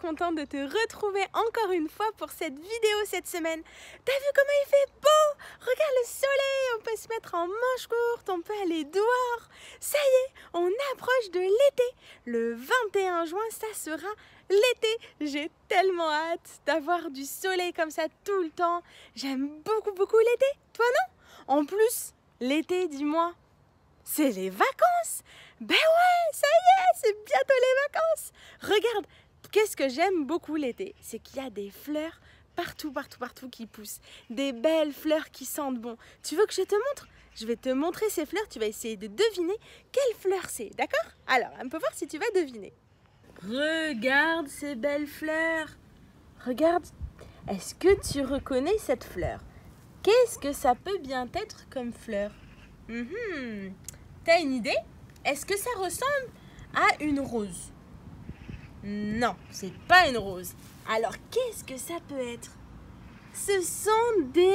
contente de te retrouver encore une fois pour cette vidéo cette semaine. T'as vu comment il fait beau? Regarde le soleil, on peut se mettre en manches courtes, on peut aller dehors. Ça y est, on approche de l'été. Le 21 juin, ça sera l'été. J'ai tellement hâte d'avoir du soleil comme ça tout le temps. J'aime beaucoup l'été. Toi non? En plus, l'été, dis-moi, c'est les vacances. Ben ouais, ça y est, c'est bientôt les vacances. Regarde, qu'est-ce que j'aime beaucoup l'été? C'est qu'il y a des fleurs partout qui poussent. Des belles fleurs qui sentent bon. Tu veux que je te montre? Je vais te montrer ces fleurs, tu vas essayer de deviner quelle fleur c'est, d'accord? Alors, on peut voir si tu vas deviner. Regarde ces belles fleurs. Regarde, est-ce que tu reconnais cette fleur? Qu'est-ce que ça peut bien être comme fleur? T'as une idée? Est-ce que ça ressemble à une rose? Non, c'est pas une rose. Alors, qu'est-ce que ça peut être? Ce sont des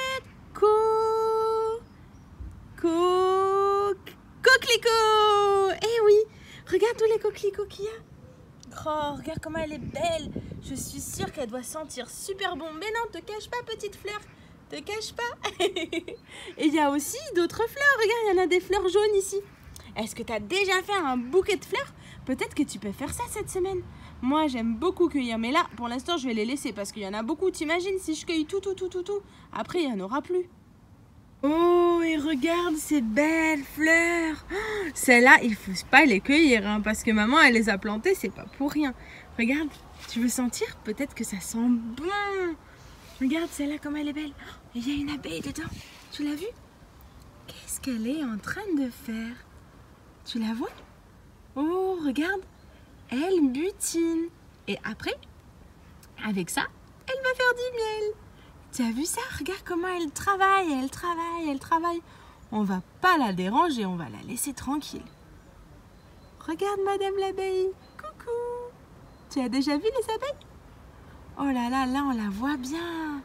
coquelicots. Eh oui, regarde tous les coquelicots qu'il y a. Oh, regarde comment elle est belle. Je suis sûre qu'elle doit sentir super bon. Mais non, te cache pas, petite fleur. Te cache pas. Et il y a aussi d'autres fleurs. Regarde, il y en a des fleurs jaunes ici. Est-ce que tu as déjà fait un bouquet de fleurs? Peut-être que tu peux faire ça cette semaine. Moi, j'aime beaucoup cueillir. Mais là, pour l'instant, je vais les laisser parce qu'il y en a beaucoup. T'imagines si je cueille tout. Après, il n'y en aura plus. Oh, et regarde ces belles fleurs. Oh, celles-là, il ne faut pas les cueillir hein, parce que maman, elle les a plantées. C'est pas pour rien. Regarde, tu veux sentir? Peut-être que ça sent bon. Regarde celle-là, comme elle est belle. Il y a une abeille dedans. Tu l'as vue? Qu'est-ce qu'elle est en train de faire? Tu la vois? Oh, regarde, elle butine. Et après, avec ça, elle va faire du miel. Tu as vu ça? Regarde comment elle travaille. On va pas la déranger, on va la laisser tranquille. Regarde Madame l'abeille. Coucou. Tu as déjà vu les abeilles? Oh là là, là on la voit bien.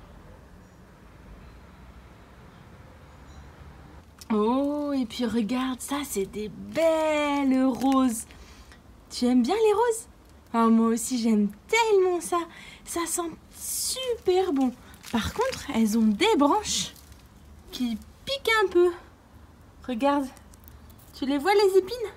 Oh, et puis regarde, ça c'est des belles roses. Tu aimes bien les roses? Oh, moi aussi j'aime tellement ça. Ça sent super bon. Par contre, elles ont des branches qui piquent un peu. Regarde, tu les vois les épines?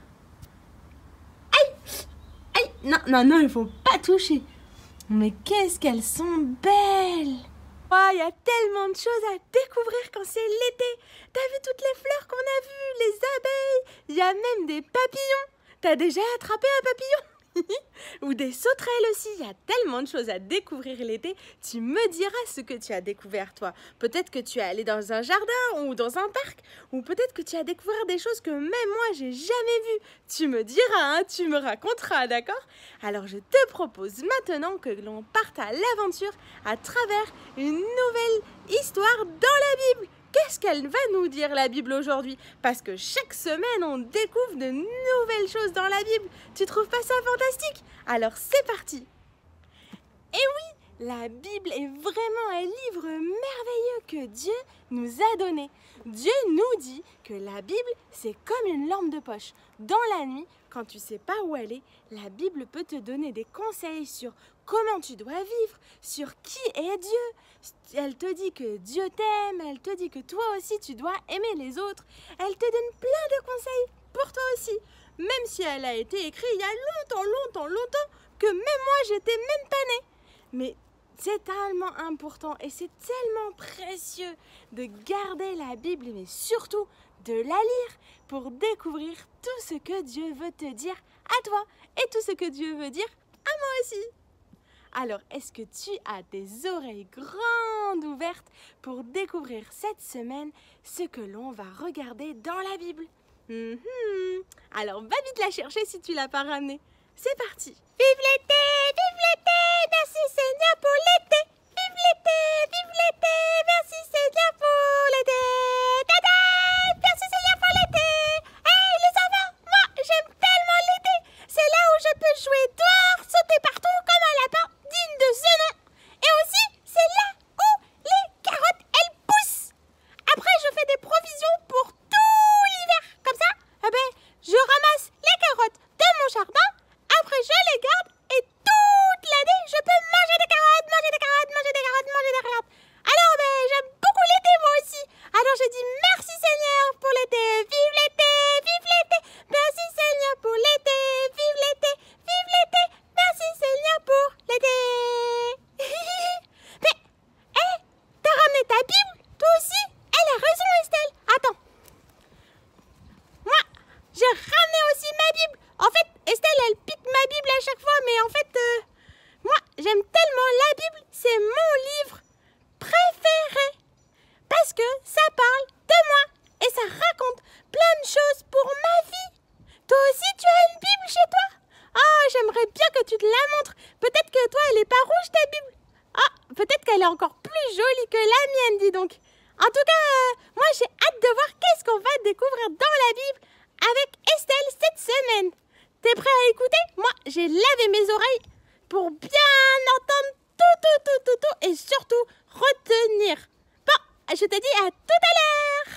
Aïe, non, il faut pas toucher. Mais qu'est-ce qu'elles sont belles! Oh, il y a tellement de choses à découvrir quand c'est l'été. T'as vu toutes les fleurs qu'on a vues, les abeilles, il y a même des papillons. T'as déjà attrapé un papillon? Ou des sauterelles aussi. Il y a tellement de choses à découvrir l'été. Tu me diras ce que tu as découvert toi. Peut-être que tu es allé dans un jardin ou dans un parc. Ou peut-être que tu as découvert des choses que même moi j'ai jamais vues. Tu me diras, hein, tu me raconteras, d'accord? Alors je te propose maintenant que l'on parte à l'aventure à travers une nouvelle histoire dans la Bible. Qu'est-ce qu'elle va nous dire la Bible aujourd'hui? Parce que chaque semaine, on découvre de nouvelles choses dans la Bible. Tu trouves pas ça fantastique? Alors c'est parti! Et oui, la Bible est vraiment un livre merveilleux que Dieu nous a donné. Dieu nous dit que la Bible, c'est comme une lampe de poche. Dans la nuit, quand tu sais pas où aller, la Bible peut te donner des conseils sur comment tu dois vivre, sur qui est Dieu. Elle te dit que Dieu t'aime, elle te dit que toi aussi tu dois aimer les autres. Elle te donne plein de conseils pour toi aussi. Même si elle a été écrite il y a longtemps, que même moi j'étais même pas née. Mais c'est tellement important et c'est tellement précieux de garder la Bible, mais surtout de la lire pour découvrir tout ce que Dieu veut te dire à toi et tout ce que Dieu veut dire à moi aussi. Alors, est-ce que tu as des oreilles grandes ouvertes pour découvrir cette semaine ce que l'on va regarder dans la Bible? Alors, va vite la chercher si tu l'as pas ramenée. C'est parti! Vive l'été, merci Seigneur pour l'été! Vive l'été, merci Seigneur pour l'été! Tada! Merci Seigneur pour l'été! Hey les enfants, moi j'aime tellement l'été! C'est là où je peux jouer dehors, sauter partout comme un lapin digne de ce nom! Et aussi, c'est là où les carottes, elles poussent! Après, je fais des provisions pour tout l'hiver! Comme ça, eh ben, je ramasse les carottes de mon jardin, après je les garde et tout plus jolie que la mienne, dis donc. En tout cas, moi j'ai hâte de voir qu'est-ce qu'on va découvrir dans la Bible avec Estelle cette semaine. T'es prêt à écouter? Moi, j'ai lavé mes oreilles pour bien entendre tout et surtout retenir. Bon, je te dis à tout à l'heure.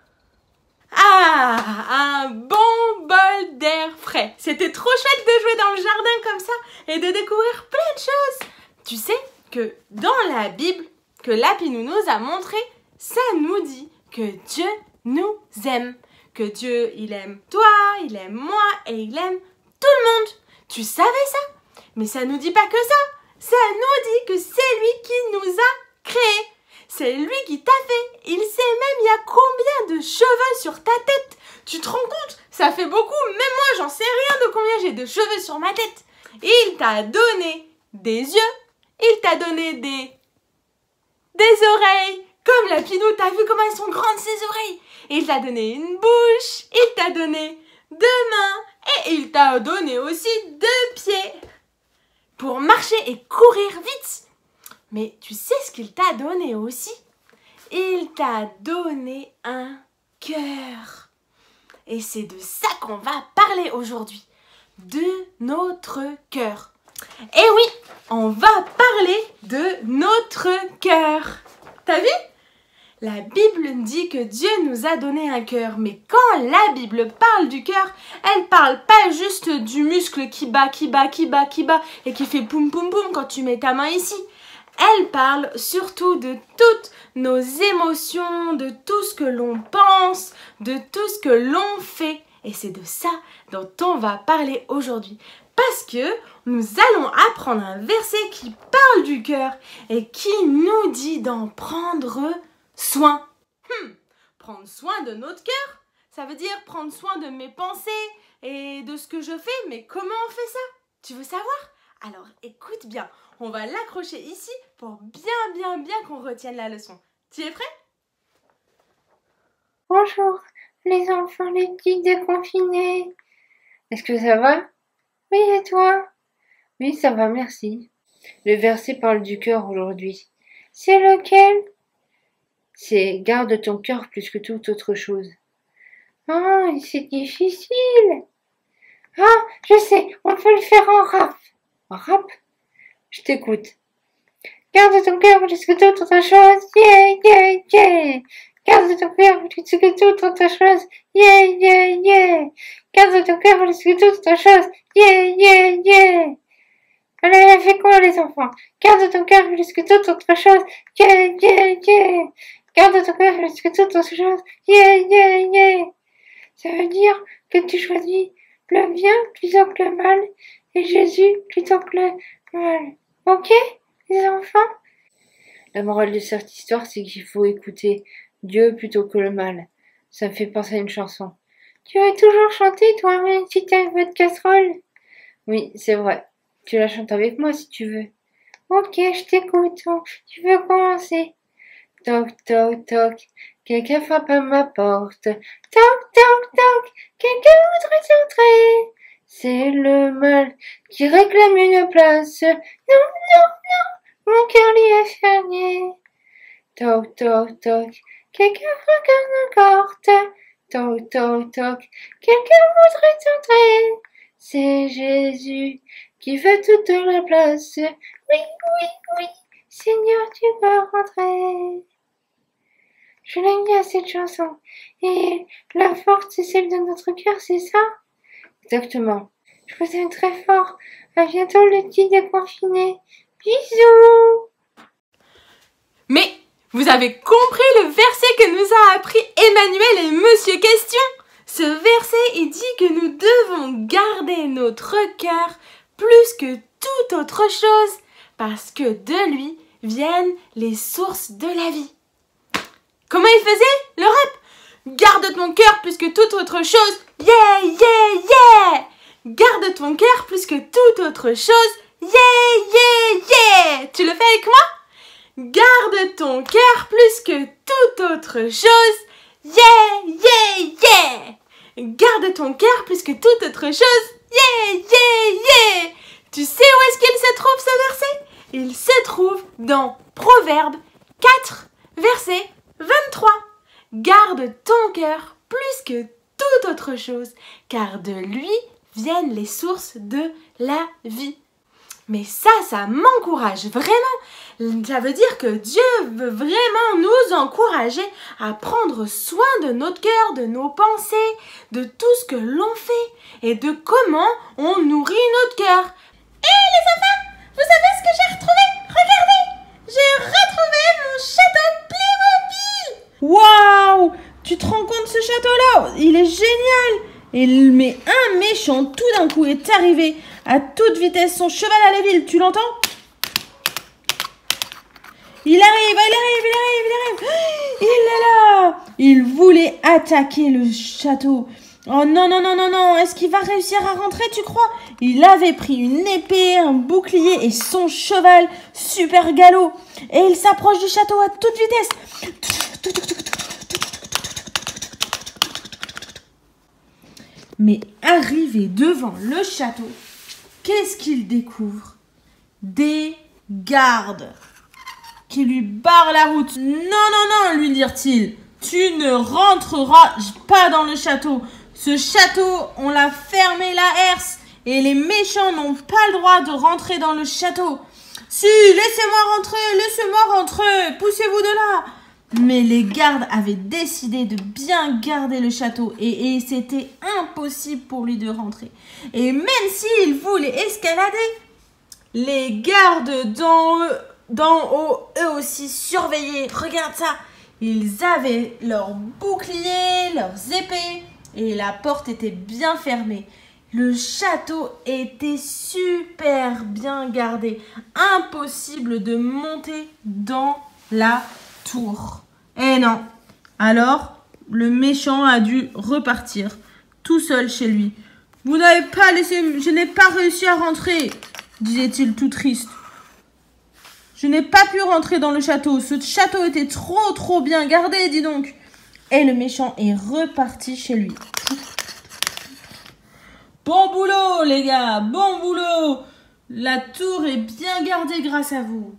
Ah, un bon bol d'air frais. C'était trop chouette de jouer dans le jardin comme ça et de découvrir plein de choses. Tu sais que dans la Bible, que Lapinou nous a montré, ça nous dit que Dieu nous aime. Que Dieu, il aime toi, il aime moi et il aime tout le monde. Tu savais ça? Mais ça nous dit pas que ça. Ça nous dit que c'est lui qui nous a créés. C'est lui qui t'a fait. Il sait même il y a combien de cheveux sur ta tête. Tu te rends compte? Ça fait beaucoup. Même moi, j'en sais rien de combien j'ai de cheveux sur ma tête. Il t'a donné des yeux. Il t'a donné des oreilles. Comme Lapinou, t'as vu comment elles sont grandes ces oreilles? Il t'a donné une bouche. Il t'a donné 2 mains. Et il t'a donné aussi 2 pieds. Pour marcher et courir vite. Mais tu sais ce qu'il t'a donné aussi? Il t'a donné un cœur. Et c'est de ça qu'on va parler aujourd'hui. De notre cœur. Et oui, on va parler de notre cœur. T'as vu? La Bible dit que Dieu nous a donné un cœur. Mais quand la Bible parle du cœur, elle parle pas juste du muscle qui bat et qui fait poum poum poum quand tu mets ta main ici. Elle parle surtout de toutes nos émotions, de tout ce que l'on pense, de tout ce que l'on fait. Et c'est de ça dont on va parler aujourd'hui. Parce que nous allons apprendre un verset qui parle du cœur et qui nous dit d'en prendre soin. Prendre soin de notre cœur, ça veut dire prendre soin de mes pensées et de ce que je fais. Mais comment on fait ça? Tu veux savoir? Alors écoute bien, on va l'accrocher ici pour bien qu'on retienne la leçon. Tu es prêt? Bonjour, les enfants, les petits déconfinés. Est-ce que ça va? Oui, et toi? Oui, ça va, merci. Le verset parle du cœur aujourd'hui. C'est lequel? C'est garde ton cœur plus que toute autre chose. Ah, c'est difficile. Ah, je sais, on peut le faire en rap. En rap? Je t'écoute. Garde ton cœur plus que toute autre chose. Yeah, yeah, yeah. Garde ton cœur plus que toute autre chose. Yeah, yeah, yeah. Garde ton cœur plus que toute autre chose. Yeah, yeah, yeah. Allez, fais quoi les enfants? Garde ton cœur plus que toute autre chose. Yeah, yeah, yeah. Garde ton cœur plus que toute autre chose. Yeah, yeah, yeah. Ça veut dire que tu choisis le bien plutôt que le mal et Jésus plutôt que le mal. Ok, les enfants? La morale de cette histoire, c'est qu'il faut écouter Dieu plutôt que le mal. Ça me fait penser à une chanson. Tu vas toujours chanter, toi, même si t'as une voix de casserole? Oui, c'est vrai. Tu la chantes avec moi si tu veux. Ok, je t'écoute. Tu veux commencer? Toc, toc, toc. Quelqu'un frappe à ma porte. Toc, toc, toc. Quelqu'un voudrait entrer. C'est le mal qui réclame une place. Non, non, non. Mon cœur lui est fermé. Toc, toc, toc. Quelqu'un frappe à ma porte. Toc, toc, toc. Quelqu'un voudrait entrer. C'est Jésus qui veut toute la place. Oui, oui, oui. Seigneur, tu peux rentrer. Je l'aime bien cette chanson. Et la force, c'est celle de notre cœur, c'est ça? Exactement. Je vous aime très fort. À bientôt les petits déconfinés. Bisous. Mais vous avez compris le verset que nous a appris Emmanuel et Monsieur Question? Ce verset, il dit que nous devons garder notre cœur plus que toute autre chose parce que de lui viennent les sources de la vie. Comment il faisait le rap? Garde ton cœur plus que toute autre chose. Yeah, yeah, yeah. Garde ton cœur plus que toute autre chose. Yeah, yeah, yeah. Tu le fais avec moi? Garde ton cœur plus que toute autre chose. Yeah, yeah, yeah. Garde ton cœur plus que toute autre chose. Yeah, yeah, yeah. Tu sais où est-ce qu'il se trouve ce verset? Il se trouve dans Proverbes 4, verset 23. Garde ton cœur plus que toute autre chose, car de lui viennent les sources de la vie. Mais ça m'encourage vraiment. Ça veut dire que Dieu veut vraiment nous encourager à prendre soin de notre cœur, de nos pensées, de tout ce que l'on fait et de comment on nourrit notre cœur. Hé les enfants, vous savez ce que j'ai retrouvé? Regardez, j'ai retrouvé mon château Playmobil. Waouh! Tu te rends compte ce château-là? Il est génial! Mais un méchant tout d'un coup est arrivé à toute vitesse, son cheval à la ville, tu l'entends? Il arrive! Il est là! Il voulait attaquer le château. Oh non, est-ce qu'il va réussir à rentrer, tu crois? Il avait pris une épée, un bouclier et son cheval super galop. Et il s'approche du château à toute vitesse. Mais arrivé devant le château, qu'est-ce qu'il découvre? Des gardes qui lui barrent la route. Non, lui dirent-ils, tu ne rentreras pas dans le château. Ce château, on l'a fermé la herse et les méchants n'ont pas le droit de rentrer dans le château. Si, laissez-moi rentrer, poussez-vous de là. Mais les gardes avaient décidé de bien garder le château et c'était impossible pour lui de rentrer. Et même s'il voulait escalader, les gardes d'en haut, eux aussi surveillaient. Regarde ça, ils avaient leurs boucliers, leurs épées et la porte était bien fermée. Le château était super bien gardé. Impossible de monter dans la tour. Eh non. Alors, le méchant a dû repartir tout seul chez lui. Vous n'avez pas laissé... Je n'ai pas réussi à rentrer, disait-il tout triste. Je n'ai pas pu rentrer dans le château. Ce château était trop bien gardé, dis donc. Et le méchant est reparti chez lui. Bon boulot, les gars, bon boulot. La tour est bien gardée grâce à vous.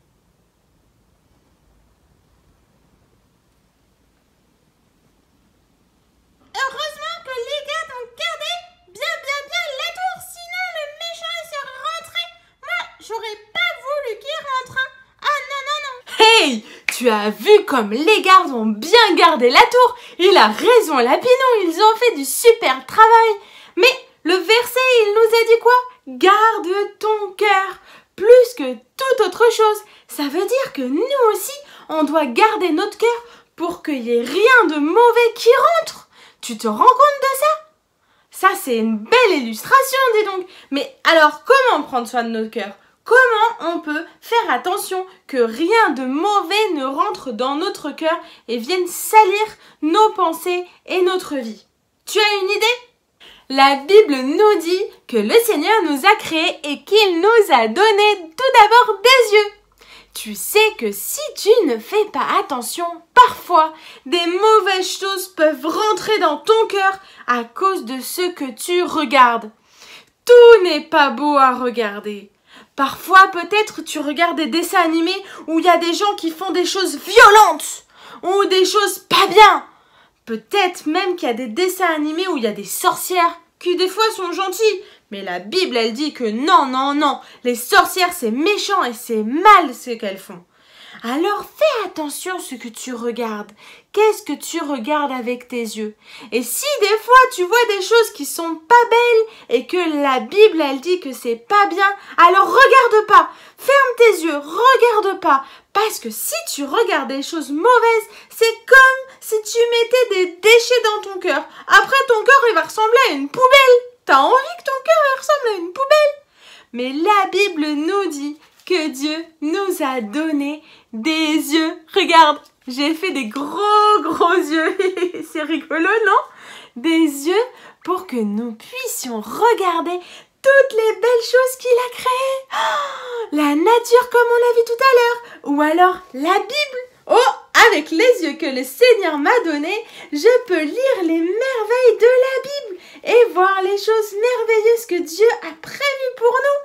Heureusement que les gars ont gardé bien la tour, sinon le méchant il serait rentré. Moi, j'aurais pas voulu qu'il rentre. Ah non. Hey, tu as vu comme les gardes ont bien gardé la tour? Il a raison, Lapinou, ils ont fait du super travail. Mais le verset, il nous a dit quoi? Garde ton cœur plus que toute autre chose. Ça veut dire que nous aussi, on doit garder notre cœur pour qu'il n'y ait rien de mauvais qui rentre. Tu te rends compte de ça? Ça, c'est une belle illustration, dis donc. Mais alors, comment prendre soin de notre cœur? Comment on peut faire attention que rien de mauvais ne rentre dans notre cœur et vienne salir nos pensées et notre vie? Tu as une idée? La Bible nous dit que le Seigneur nous a créés et qu'il nous a donné tout d'abord des yeux. Tu sais que si tu ne fais pas attention, parfois, des mauvaises choses peuvent rentrer dans ton cœur à cause de ce que tu regardes. Tout n'est pas beau à regarder. Parfois, peut-être, tu regardes des dessins animés où il y a des gens qui font des choses violentes ou des choses pas bien. Peut-être même qu'il y a des dessins animés où il y a des sorcières qui des fois sont gentilles. Mais la Bible, elle dit que non, les sorcières c'est méchant et c'est mal ce qu'elles font. Alors fais attention à ce que tu regardes. Qu'est-ce que tu regardes avec tes yeux? Et si des fois tu vois des choses qui sont pas belles et que la Bible elle dit que c'est pas bien, alors regarde pas. Ferme tes yeux, regarde pas. Parce que si tu regardes des choses mauvaises, c'est comme si tu mettais des déchets dans ton cœur. Après ton cœur il va ressembler à une poubelle. T'as envie que ton cœur ressemble à une poubelle? Mais la Bible nous dit que Dieu nous a donné des yeux. Regarde, j'ai fait des gros yeux. C'est rigolo, non? Des yeux pour que nous puissions regarder toutes les belles choses qu'il a créées. Oh, la nature comme on l'a vu tout à l'heure. Ou alors la Bible. Oh, avec les yeux que le Seigneur m'a donnés, je peux lire les merveilles de la Bible et voir les choses merveilleuses que Dieu a prévues pour nous.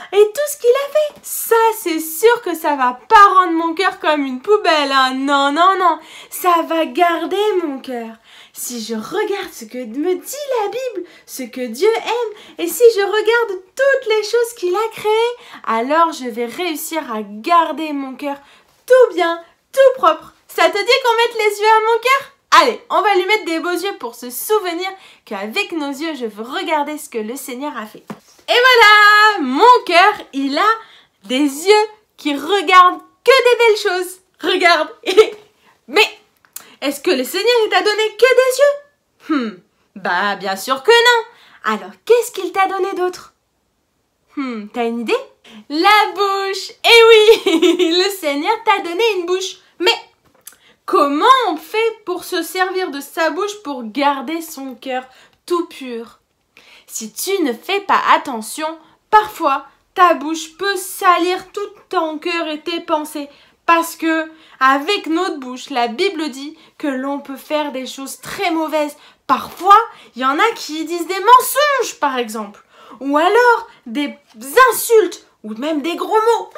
Et tout ce qu'il a fait, ça c'est sûr que ça va pas rendre mon cœur comme une poubelle, hein. Non, non, non, ça va garder mon cœur. Si je regarde ce que me dit la Bible, ce que Dieu aime, et si je regarde toutes les choses qu'il a créées, alors je vais réussir à garder mon cœur tout bien, tout propre. Ça te dit qu'on mette les yeux à mon cœur ? Allez, on va lui mettre des beaux yeux pour se souvenir qu'avec nos yeux, je veux regarder ce que le Seigneur a fait. Et voilà, mon cœur, il a des yeux qui regardent que des belles choses. Regarde. Mais est-ce que le Seigneur il t'a donné que des yeux? Bah bien sûr que non. Alors qu'est-ce qu'il t'a donné d'autre? T'as une idée? La bouche. Eh oui, le Seigneur t'a donné une bouche. Mais comment on fait pour se servir de sa bouche pour garder son cœur tout pur? Si tu ne fais pas attention, parfois ta bouche peut salir tout ton cœur et tes pensées. Parce que, avec notre bouche, la Bible dit que l'on peut faire des choses très mauvaises. Parfois, il y en a qui disent des mensonges, par exemple. Ou alors, des insultes, ou même des gros mots.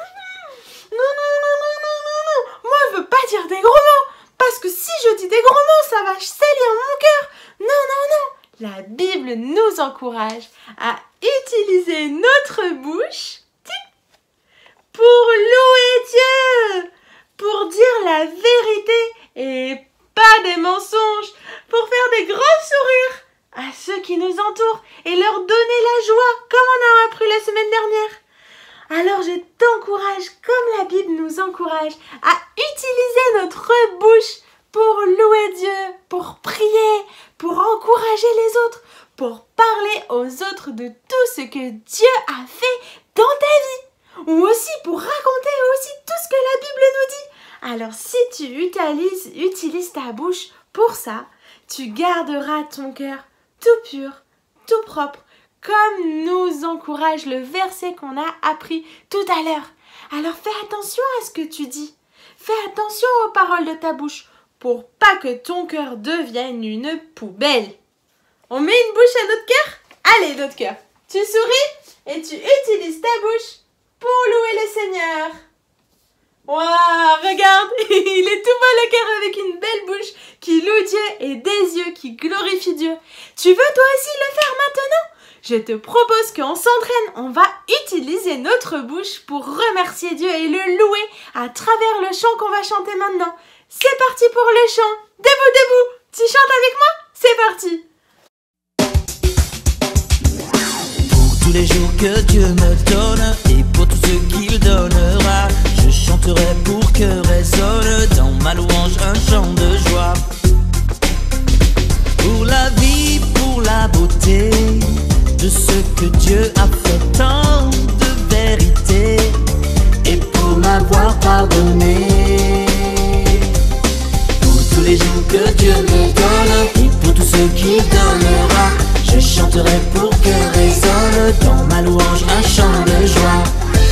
Non. Moi, je veux pas dire des gros mots. Parce que si je dis des gros mots, ça va salir mon cœur. Non. La Bible nous encourage à utiliser notre bouche pour louer Dieu, pour dire la vérité et pas des mensonges, pour faire des grands sourires à ceux qui nous entourent et leur donner la joie, comme on a appris la semaine dernière. Alors je t'encourage, comme la Bible nous encourage, à utiliser notre bouche pour louer Dieu, pour prier, pour encourager les autres, pour parler aux autres de tout ce que Dieu a fait dans ta vie. Ou aussi pour raconter aussi tout ce que la Bible nous dit. Alors si tu utilises ta bouche pour ça, tu garderas ton cœur tout pur, tout propre, comme nous encourage le verset qu'on a appris tout à l'heure. Alors fais attention à ce que tu dis. Fais attention aux paroles de ta bouche pour pas que ton cœur devienne une poubelle. On met une bouche à notre cœur? Allez, notre cœur. Tu souris et tu utilises ta bouche pour louer le Seigneur. Waouh, regarde, il est tout beau le cœur avec une belle bouche qui loue Dieu et des yeux qui glorifient Dieu. Tu veux toi aussi le faire maintenant? Je te propose qu'on s'entraîne, on va utiliser notre bouche pour remercier Dieu et le louer à travers le chant qu'on va chanter maintenant. C'est parti pour le chant. Debout, tu chantes avec moi? C'est parti. Tous les jours que Dieu me donne et pour tout ce qu'il donnera, je chanterai pour que résonne dans ma louange un chant de joie. Pour la vie, pour la beauté de ce que Dieu a fait, tant de vérité, et pour m'avoir pardonné. Pour tous les jours que Dieu me donne et pour tout ce qu'il donnera, je chanterai pour que résonne dans ma louange un chant de joie.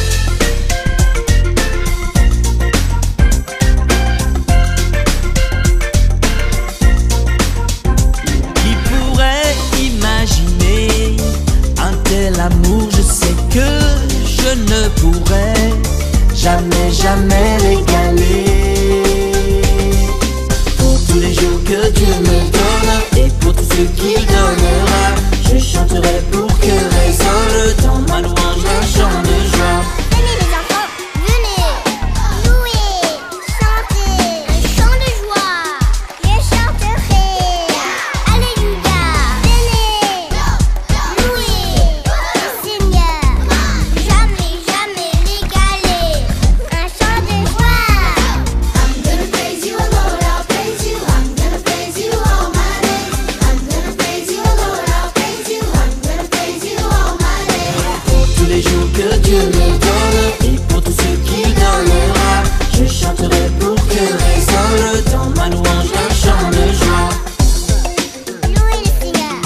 Qui pourrait imaginer un tel amour? Je sais que je ne pourrais jamais l'égaler. Pour tous les jours que Dieu me donne et pour tout ce qu'il donnera, je chanterai pour que résonne dans ma louange un chant de joie. Venez les enfants, venez, louer, chanter un chant de joie. Je chanterai, alléluia. Venez, louer le Seigneur, jamais l'égaler. Un chant de joie. I'm gonna praise you, Lord, I'll praise you. I'm gonna praise you all my days. I'm gonna praise you, Lord, I'll praise you. I'm gonna praise you all my days. Pour tous les jours que Dieu me donne et pour tout ce qu'il donnera, je chanterai pour que résonne dans ma louange un chant de joie. Louez le Seigneur.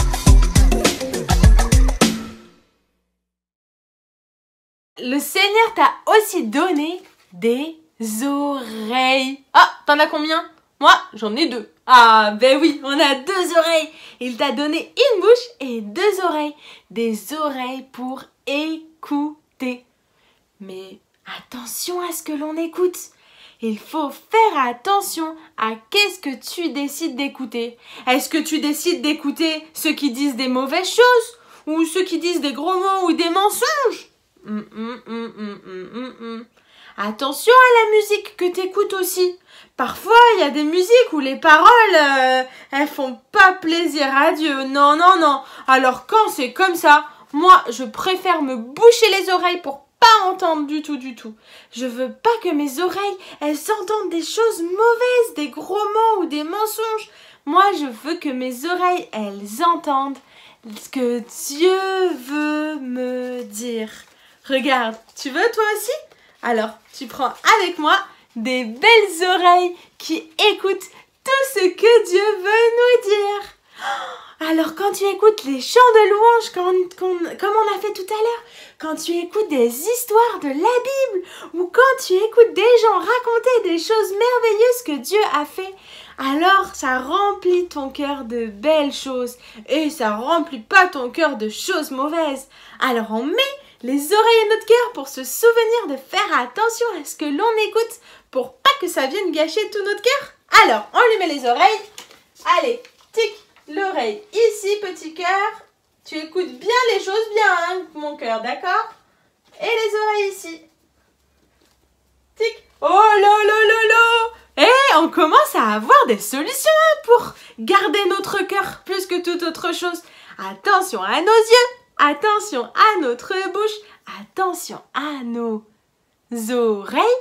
Le Seigneur t'a aussi donné des oreilles. Ah, t'en as combien? Moi, j'en ai 2. Ah, ben oui, on a 2 oreilles. Il t'a donné une bouche et 2 oreilles. Des oreilles pour écouter. Mais attention à ce que l'on écoute. Il faut faire attention à qu'est-ce que tu décides d'écouter. Est-ce que tu décides d'écouter ceux qui disent des mauvaises choses ou ceux qui disent des gros mots ou des mensonges? Attention à la musique que t'écoutes aussi. Parfois, il y a des musiques où les paroles, elles font pas plaisir à Dieu. Non, non, non. Alors quand c'est comme ça, moi, je préfère me boucher les oreilles pour pas entendre du tout, du tout. Je veux pas que mes oreilles, elles entendent des choses mauvaises, des gros mots ou des mensonges. Moi, je veux que mes oreilles, elles entendent ce que Dieu veut me dire. Regarde, tu veux toi aussi? Alors, tu prends avec moi des belles oreilles qui écoutent tout ce que Dieu veut nous dire. Alors, quand tu écoutes les chants de louange, comme on a fait tout à l'heure, quand tu écoutes des histoires de la Bible, ou quand tu écoutes des gens raconter des choses merveilleuses que Dieu a fait, alors ça remplit ton cœur de belles choses, et ça remplit pas ton cœur de choses mauvaises. Alors, on met les oreilles à notre cœur pour se souvenir de faire attention à ce que l'on écoute, pour pas que ça vienne gâcher tout notre cœur. Alors, on lui met les oreilles. Allez, tic, l'oreille ici, petit cœur. Tu écoutes bien les choses bien, hein, mon cœur, d'accord? Et les oreilles ici. Tic. Oh là là là là! Et on commence à avoir des solutions pour garder notre cœur plus que toute autre chose. Attention à nos yeux, attention à notre bouche, attention à nos oreilles.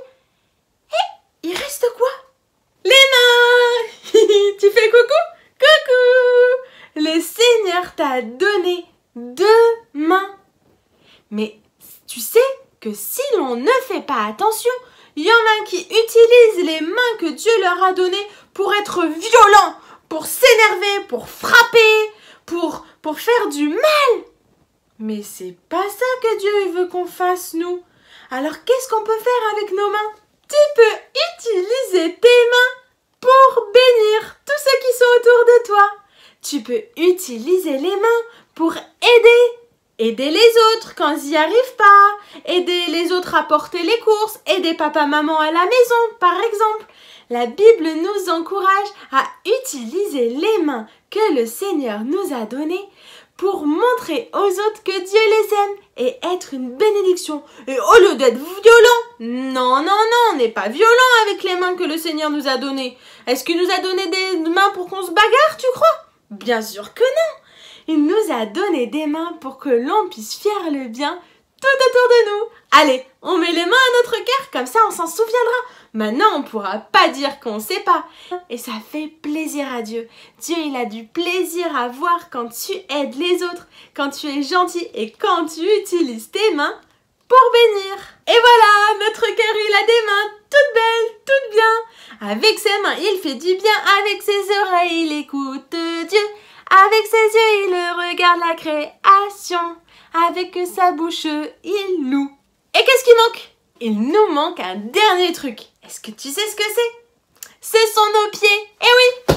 Et il reste quoi? Les mains! Tu fais coucou? Coucou! Le Seigneur t'a donné 2 mains. Mais tu sais que si l'on ne fait pas attention, il y en a qui utilisent les mains que Dieu leur a données pour être violents, pour s'énerver, pour frapper, pour faire du mal. Mais c'est pas ça que Dieu veut qu'on fasse, nous. Alors qu'est-ce qu'on peut faire avec nos mains? Tu peux utiliser tes mains pour bénir tous ceux qui sont autour de toi. Tu peux utiliser les mains pour aider les autres quand ils n'y arrivent pas, aider les autres à porter les courses, aider papa, maman à la maison, par exemple. La Bible nous encourage à utiliser les mains que le Seigneur nous a données pour montrer aux autres que Dieu les aime et être une bénédiction. Et au lieu d'être violent, non, non, non, on n'est pas violent avec les mains que le Seigneur nous a données. Est-ce qu'il nous a donné des mains pour qu'on se bagarre, tu crois? Bien sûr que non. Il nous a donné des mains pour que l'on puisse faire le bien tout autour de nous. Allez, on met les mains à notre cœur, comme ça on s'en souviendra. Maintenant, on ne pourra pas dire qu'on ne sait pas. Et ça fait plaisir à Dieu. Dieu, il a du plaisir à voir quand tu aides les autres, quand tu es gentil et quand tu utilises tes mains pour bénir. Et voilà, notre cœur, il a des mains toutes belles, toutes bien. Avec ses mains, il fait du bien. Avec ses oreilles, il écoute Dieu. Avec ses yeux, il regarde la création. Avec sa bouche, il loue. Et qu'est-ce qui manque? Il nous manque un dernier truc. Est-ce que tu sais ce que c'est? Ce sont nos pieds. Eh oui!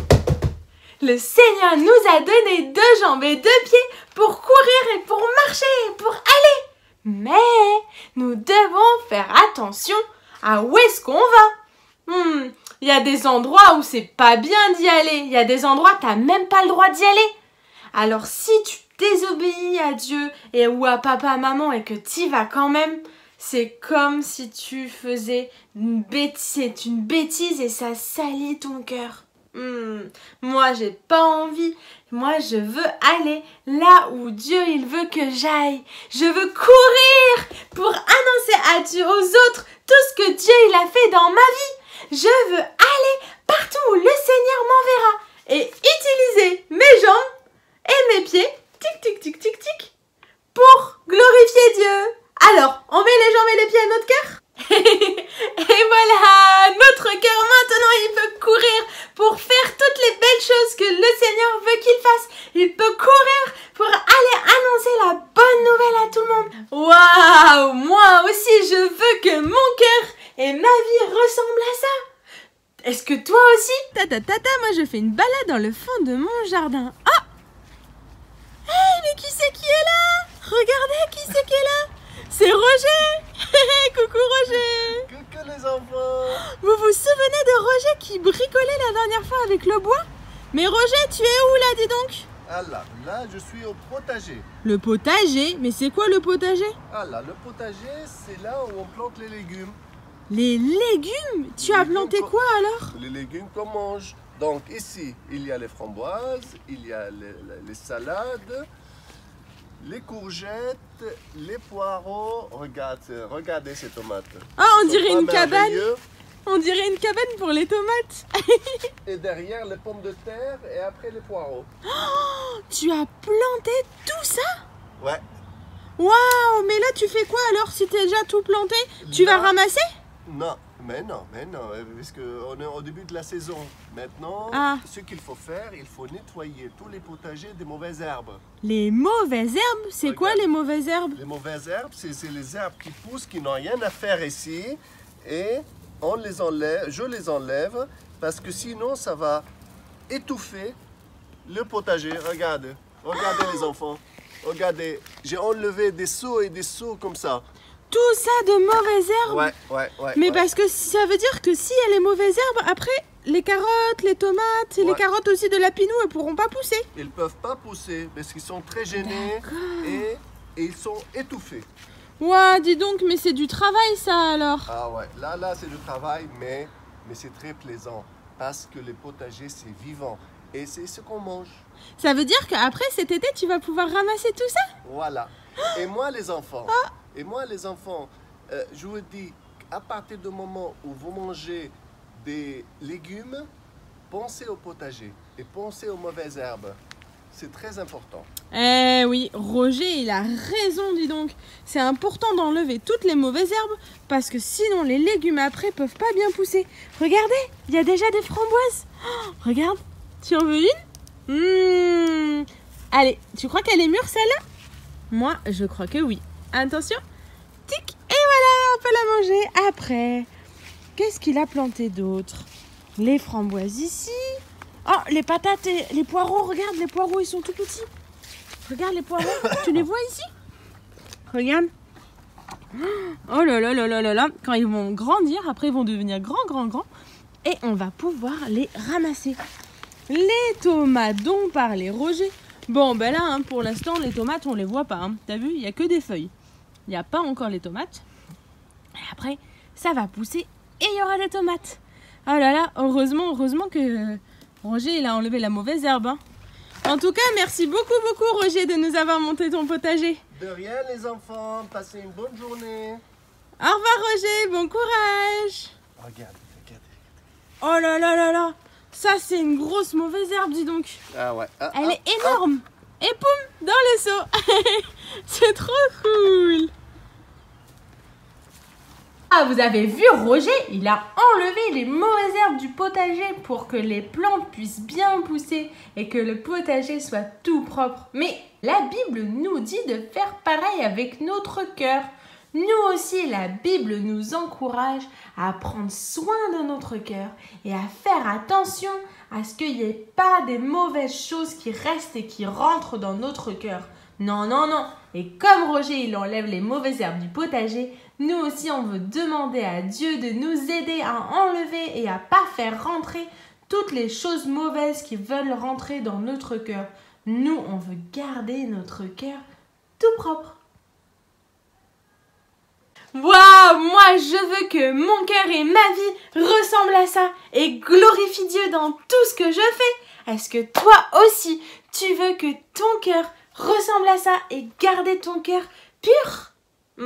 Le Seigneur nous a donné 2 jambes et 2 pieds pour courir et pour marcher et pour aller. Mais nous devons faire attention à où est-ce qu'on va. Il y a des endroits où c'est pas bien d'y aller. Il y a des endroits où t'as même pas le droit d'y aller. Alors si tu désobéis à Dieu ou à papa, maman et que t'y vas quand même, c'est comme si tu faisais une bêtise et ça salit ton cœur. Moi, j'ai pas envie. Moi, je veux aller là où Dieu, il veut que j'aille. Je veux courir pour annoncer à Dieu, aux autres, tout ce que Dieu, il a fait dans ma vie. Je veux aller partout où le Seigneur m'enverra et utiliser mes jambes et mes pieds, tic, tic, tic, tic, tic, pour glorifier Dieu. Alors, on met les jambes et les pieds à notre cœur. Et voilà, notre cœur maintenant, il peut courir pour faire toutes les belles choses que le Seigneur veut qu'il fasse. Il peut courir pour aller annoncer la bonne nouvelle à tout le monde. Waouh, moi aussi, je veux que mon cœur et ma vie ressemblent à ça. Est-ce que toi aussi? Moi je fais une balade dans le fond de mon jardin. Ah! Hey, mais qui c'est qui est là? Regardez qui c'est qui est là? C'est Roger. Hey, coucou Roger! Coucou les enfants. Vous vous souvenez de Roger qui bricolait la dernière fois avec le bois? Mais Roger, tu es où là, dis donc? Ah là, je suis au potager. Le potager? Mais c'est quoi le potager? Ah là, le potager, c'est là où on plante les légumes. Les légumes? Tu as planté quoi alors? Les légumes qu'on mange. Donc ici, il y a les framboises, il y a les salades, les courgettes, les poireaux. Regardez ces tomates. Ah, on dirait Pas une cabane. merveilleux. On dirait une cabane pour les tomates. Et derrière, les pommes de terre et après les poireaux. Tu as planté tout ça? Ouais. Waouh, mais là tu fais quoi alors si t'es déjà tout planté? Tu vas Là- ramasser? Non, puisque on est au début de la saison. Maintenant, Ah. ce qu'il faut faire, il faut nettoyer tous les potagers des mauvaises herbes. Les mauvaises herbes? C'est quoi Regarde. les mauvaises herbes? Les mauvaises herbes, c'est les herbes qui poussent, qui n'ont rien à faire ici. Et on les enlève, je les enlève, parce que sinon ça va étouffer le potager. Regardez les enfants. Regardez, j'ai enlevé des seaux et des seaux comme ça. Tout ça de mauvaises herbes? Ouais. Mais parce que ça veut dire que s'il y a les mauvaises herbes, après les carottes, les tomates et les Ouais. carottes aussi de lapinou, elles pourront pas pousser. Ils ne peuvent pas pousser parce qu'ils sont très gênés et ils sont étouffés. Ouah, dis donc, mais c'est du travail ça alors. Ah ouais, là c'est du travail, mais c'est très plaisant parce que les potagers c'est vivant et c'est ce qu'on mange. Ça veut dire qu'après cet été, tu vas pouvoir ramasser tout ça? Voilà. Et moi les enfants, je vous dis, à partir du moment où vous mangez des légumes, pensez au potager et pensez aux mauvaises herbes. C'est très important. Eh oui, Roger, il a raison, dis donc. C'est important d'enlever toutes les mauvaises herbes parce que sinon les légumes après peuvent pas bien pousser. Regardez, il y a déjà des framboises. Oh, regarde, tu en veux une? Allez, tu crois qu'elle est mûre celle-là? Moi, je crois que oui. Attention, tic, et voilà, on peut la manger après. Qu'est-ce qu'il a planté d'autre? Les framboises ici. Oh, les patates et les poireaux, regarde, les poireaux, ils sont tout petits. Regarde les poireaux, tu les vois ici? Regarde. Oh là là là là là là. Quand ils vont grandir, après ils vont devenir grands. Et on va pouvoir les ramasser. Les tomates dont parlait Roger. Bon, ben là, hein, pour l'instant, les tomates, on les voit pas. Hein. T'as vu, il n'y a que des feuilles. Il n'y a pas encore les tomates. Et après, ça va pousser et il y aura des tomates. Oh là là, heureusement que Roger, il a enlevé la mauvaise herbe. Hein. En tout cas, merci beaucoup Roger de nous avoir monté ton potager. De rien les enfants, passez une bonne journée. Au revoir Roger, bon courage. Regarde. Oh là là là là, ça c'est une grosse mauvaise herbe, dis donc. Ah ouais. Elle est énorme. Et poum, dans le seau. C'est trop cool. Ah, vous avez vu Roger, il a enlevé les mauvaises herbes du potager pour que les plantes puissent bien pousser et que le potager soit tout propre. Mais la Bible nous dit de faire pareil avec notre cœur. Nous aussi, la Bible nous encourage à prendre soin de notre cœur et à faire attention à ce qu'il n'y ait pas des mauvaises choses qui restent et qui rentrent dans notre cœur. Non. Et comme Roger, il enlève les mauvaises herbes du potager, nous aussi, on veut demander à Dieu de nous aider à enlever et à pas faire rentrer toutes les choses mauvaises qui veulent rentrer dans notre cœur. Nous, on veut garder notre cœur tout propre. Waouh, moi je veux que mon cœur et ma vie ressemblent à ça et glorifient Dieu dans tout ce que je fais. Est-ce que toi aussi, tu veux que ton cœur ressemble à ça et garder ton cœur pur?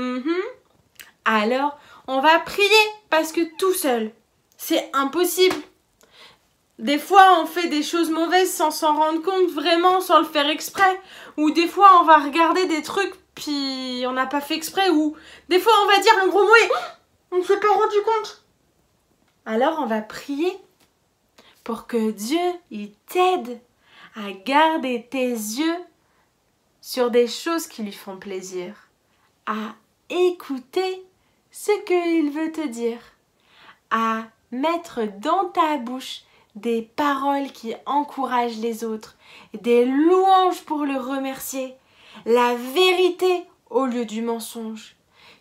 Alors, on va prier parce que tout seul, c'est impossible. Des fois, on fait des choses mauvaises sans s'en rendre compte, vraiment, sans le faire exprès. Ou des fois, on va regarder des trucs puis on n'a pas fait exprès, ou des fois on va dire un gros mot et on ne s'est pas rendu compte. Alors on va prier pour que Dieu il t'aide à garder tes yeux sur des choses qui lui font plaisir, à écouter ce qu'il veut te dire, à mettre dans ta bouche des paroles qui encouragent les autres, des louanges pour le remercier, la vérité au lieu du mensonge.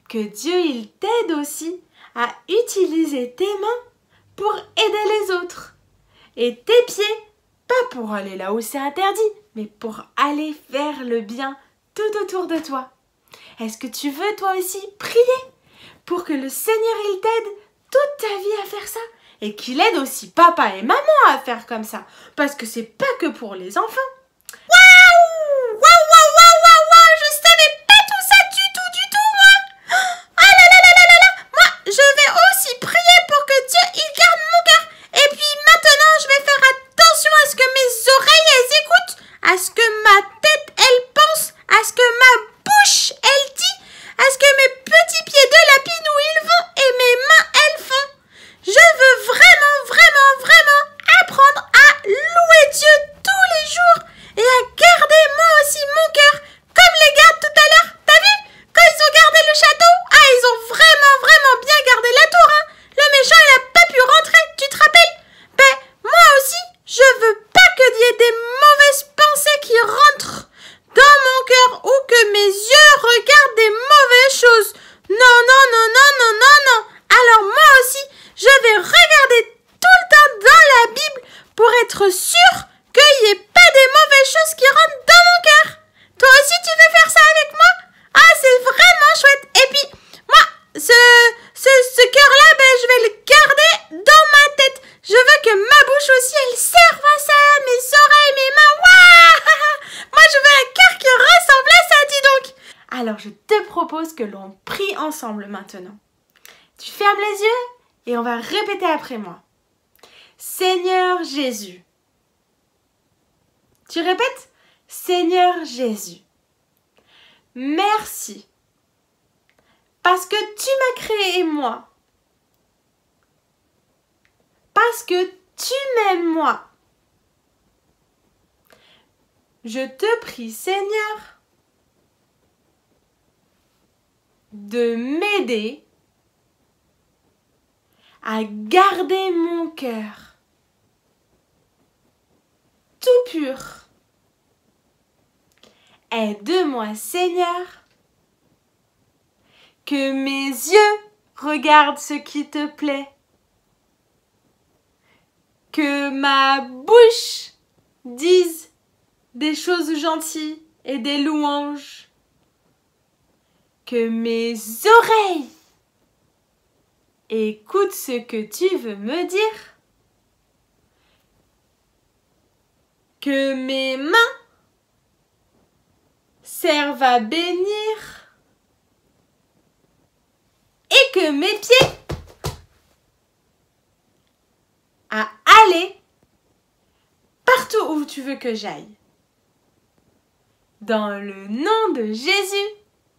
que Dieu il t'aide aussi à utiliser tes mains pour aider les autres. Et tes pieds, pas pour aller là où c'est interdit, mais pour aller faire le bien tout autour de toi. Est-ce que tu veux toi aussi prier pour que le Seigneur il t'aide toute ta vie à faire ça et qu'il aide aussi papa et maman à faire comme ça, parce que c'est pas que pour les enfants. Waouh, je savais pas tout ça du tout, moi. Ah là, moi je vais aussi prier pour que Dieu il garde mon cœur. Et puis maintenant je vais faire attention à ce que mes oreilles elles écoutent, à ce que ma tête elle pense, à ce que ma bouche elle dit, à ce que mes petits pieds de lapine où ils vont et mes mains elles font. Je veux vraiment apprendre à louer Dieu tous les jours et à garder moi aussi mon cœur comme les gardes tout à l'heure. T'as vu? Quand ils ont gardé le château, ils ont vraiment bien gardé la tour, hein. Le méchant il a pas pu rentrer, tu te rappelles? Ben moi aussi, je veux pas qu'il y ait des mauvaises pensées qui rentrent dans mon cœur ou que mes yeux regardent des mauvaises choses. Non. Alors moi aussi, je vais regarder tout le temps dans la Bible pour être sûre qu'il n'y ait pas des mauvaises choses qui rentrent dans mon cœur. Toi aussi, tu veux faire ça avec moi? Ah, c'est vraiment chouette. Et puis, moi, ce cœur-là, je vais le garder dans ma tête. Je veux que ma bouche aussi, elle serve à ça, mes oreilles, mes mains. Waouh! Moi, je veux un cœur qui ressemble à ça, dis donc. Alors, je te propose que l'on prie ensemble maintenant. Tu fermes les yeux et on va répéter après moi. Seigneur Jésus. Tu répètes? Seigneur Jésus. Merci. Parce que tu m'as créé moi. Parce que tu m'aimes moi. Je te prie, Seigneur, de m'aider à garder mon cœur tout pur. Aide-moi, Seigneur, que mes yeux regardent ce qui te plaît, que ma bouche dise des choses gentilles et des louanges, que mes oreilles écoutent ce que tu veux me dire, que mes mains servent à bénir et que mes pieds à aller partout où tu veux que j'aille. Dans le nom de Jésus.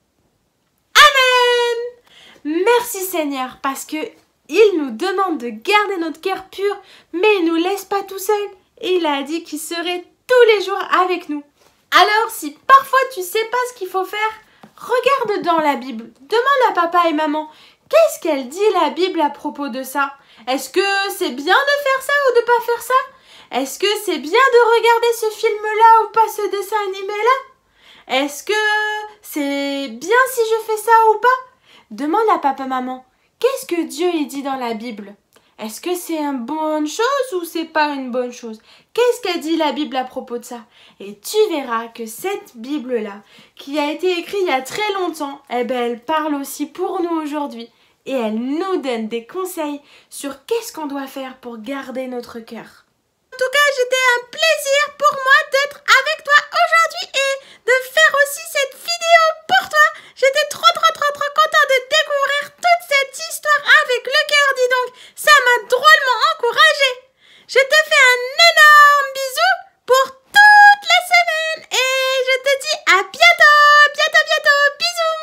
Amen. Merci Seigneur parce que il nous demande de garder notre cœur pur, mais il ne nous laisse pas tout seul. Et il a dit qu'il serait tous les jours avec nous. Alors si parfois tu sais pas ce qu'il faut faire, regarde dans la Bible. Demande à papa et maman, qu'est-ce qu'elle dit la Bible à propos de ça? Est-ce que c'est bien de faire ça ou de pas faire ça? Est-ce que c'est bien de regarder ce film-là ou pas ce dessin animé-là? Est-ce que c'est bien si je fais ça ou pas? Demande à papa-maman, qu'est-ce que Dieu y dit dans la Bible? Est-ce que c'est une bonne chose ou c'est pas une bonne chose? Qu'est-ce qu'a dit la Bible à propos de ça? Et tu verras que cette Bible-là, qui a été écrite il y a très longtemps, elle parle aussi pour nous aujourd'hui. Et elle nous donne des conseils sur qu'est-ce qu'on doit faire pour garder notre cœur. En tout cas, c'était un plaisir pour moi d'être avec toi aujourd'hui et de faire aussi cette vidéo pour toi. J'étais trop contente de découvrir toute cette histoire avec le cœur, dis donc. Ça m'a drôlement encouragée. Je te fais un énorme bisou pour toute la semaine et je te dis à bientôt. Bisous.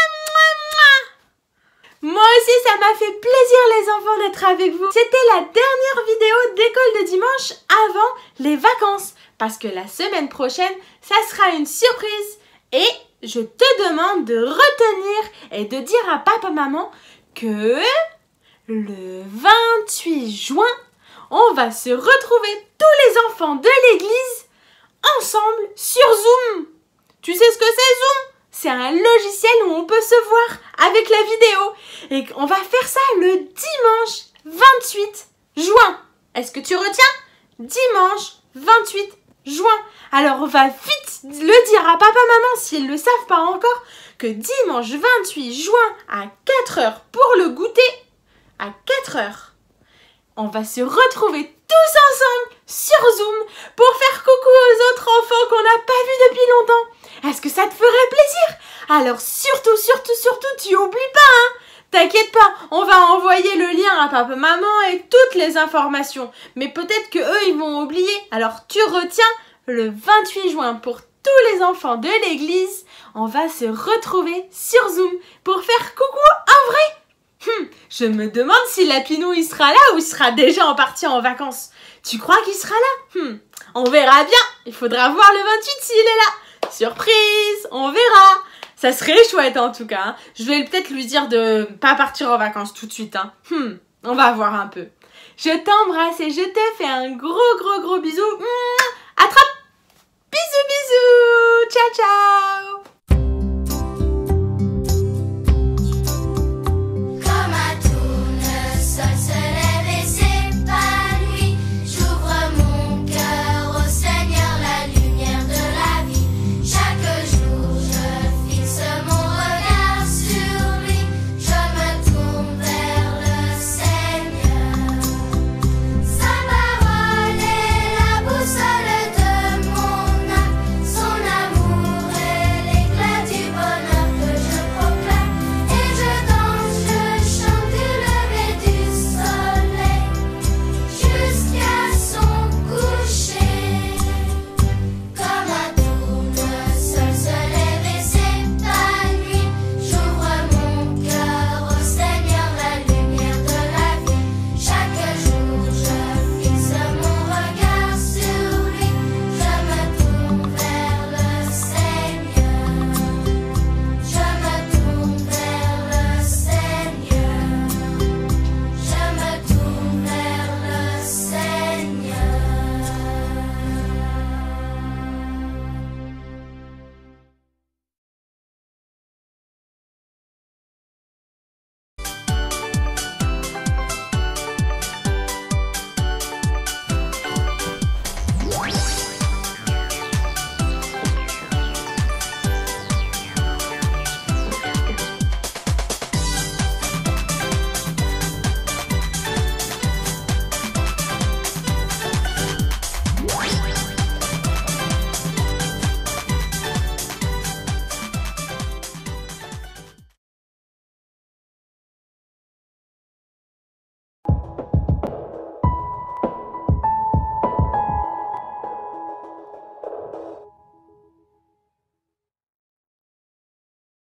Moi aussi, ça m'a fait plaisir les enfants d'être avec vous. C'était la dernière vidéo d'école de dimanche avant les vacances. Parce que la semaine prochaine, ça sera une surprise. Et je te demande de retenir et de dire à papa-maman que le 28 juin, on va se retrouver tous les enfants de l'église ensemble sur Zoom. Tu sais ce que c'est Zoom? C'est un logiciel où on peut se voir avec la vidéo. Et on va faire ça le dimanche 28 juin. Est-ce que tu retiens? Dimanche 28 juin. Alors on va vite le dire à papa, maman, s'ils ne le savent pas encore, que dimanche 28 juin à 4h pour le goûter, à 4h, on va se retrouver tous ensemble sur Zoom pour faire coucou aux autres enfants qu'on n'a pas vus depuis longtemps. Est-ce que ça te ferait plaisir? Alors surtout, tu oublies pas, hein? T'inquiète pas, on va envoyer le lien à papa, maman et toutes les informations. Mais peut-être que eux, ils vont oublier. Alors tu retiens, le 28 juin pour tous les enfants de l'église, on va se retrouver sur Zoom pour faire coucou en vrai. Je me demande si Lapinou il sera là ou il sera déjà parti en vacances. Tu crois qu'il sera là? On verra bien. Il faudra voir le 28 s'il est là. Surprise, on verra. Ça serait chouette en tout cas. Hein. Je vais peut-être lui dire de pas partir en vacances tout de suite. Hein. On va voir un peu. Je t'embrasse et je te fais un gros bisou. Attrape. Bisous. Ciao.